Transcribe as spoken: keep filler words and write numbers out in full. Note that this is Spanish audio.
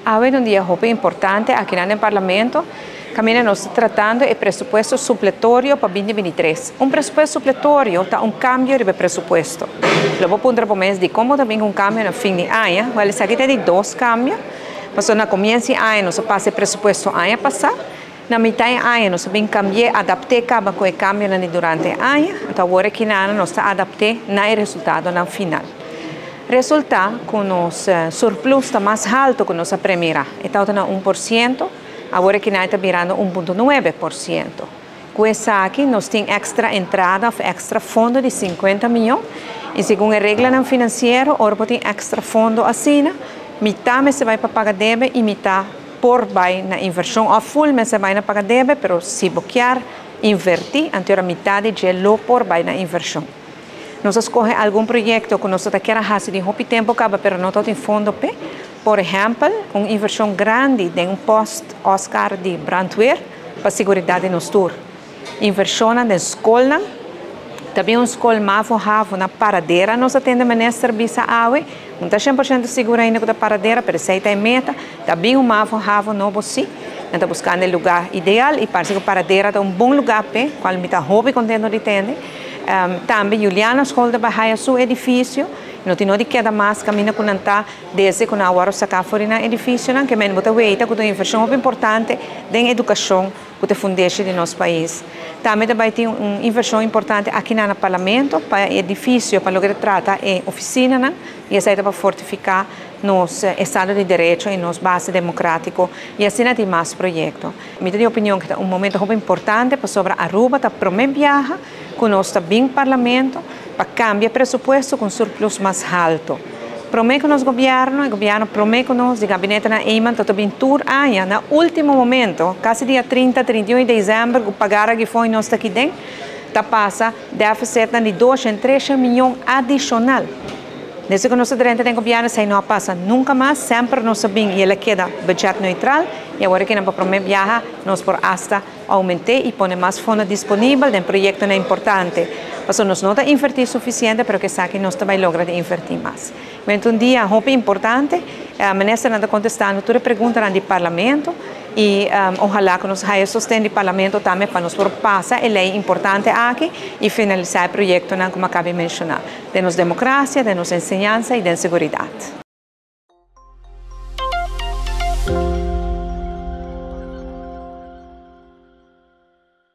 Hoy un día muy importante aquí en el Parlamento. Camina nos tratando el presupuesto supletorio para veinte veintitrés. Un presupuesto supletorio está un cambio de presupuesto. Luego punto por mes de cómo también un cambio en el fin de año. Vale, aquí tiene dos cambios. Pues na comienzo de año nos pasa el presupuesto año pasado. Na mitad de año nos bien cambié, adapté cada con el cambio durante el año. Entonces ahora que nada nos adapté na el resultado na final. Resulta que nos uh, surplus está más alto que nuestra primera. Está en un por ciento, ahora que está mirando un punto nueve por ciento. Con esa aquí nos tiene extra entrada, extra fondo de cincuenta millones. Y según la regla financiera, ahora tiene extra fondo así, mitad me se va para pagar debe y mitad por va na inversión. A full me se va a pagar debe, pero si bloquear, invertir, antes la mitad de gelo por va na inversión. Nos escoge algún proyecto que nosotros queremos hacer de hopi tiempo, pero no todo en fondo. Por ejemplo, una inversión grande de un post-Oscar de brandweer para seguridad de nuestro. Inversión en escola, también una escola más fojada, una paradera, nos atende a servicio a agua. Não está cem por cento segura ainda com a paradeira, mas essa é a meta. Também uma fojava novo sim. Está buscando o lugar ideal e parece que a paradeira é um bom lugar para qual me está hobby contendo de ter. Um, também Juliana Escola de Bahia, seu edifício, não tem nada que mais caminha com anta desde quando a hora sacar fora no edifício, que men bota weita com uma inversão muito importante da educação que é fundeixa de nosso país. Também vai ter uma inversão importante aqui no Parlamento para edifício, para lograr tratar e oficina, né? E essa é para fortificar nosso Estado de Direito e nossa base democrática e assim tem mais projetos. Minha opinião que é um momento muito importante para sobre Aruba, para prometer viajar com nosso bem Parlamento para cambiar presupuesto com surplus mais alto. Promete que nos governo, o governo promete que nos, o gabinete na Eiman, todo bem tur aia, no último momento, quase dia trinta, trinta e um de dezembro, o pagar que foi nós aqui dentro, tá passa déficit de dois a três milhões adicional. Desde que nós durante o governo, se não passa nunca mais, sempre nós sabemos e ele queda budget neutral, e agora que não promete viajar, nós por hasta aumentar e pôr mais fundos disponíveis, um projeto é importante. Mas nós não está invertir suficiente, pero que sabe que nós também logra invertir mais. Então, um dia muito importante, a ministra está contestando todas as perguntas do Parlamento e um, ojalá que nós hayamos sustento do Parlamento também para nos passar a lei importante aqui e finalizar o projeto, como acabei de mencionar, de nossa democracia, de nossa ensinança e de segurança.